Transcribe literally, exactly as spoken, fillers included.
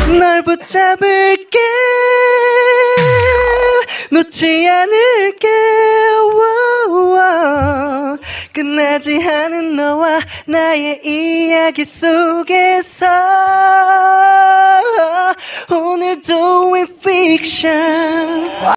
널 붙잡을게 놓지 않을게 wow, 끝나지 않은 너와 나의 이야기 속에서 오늘도 in fiction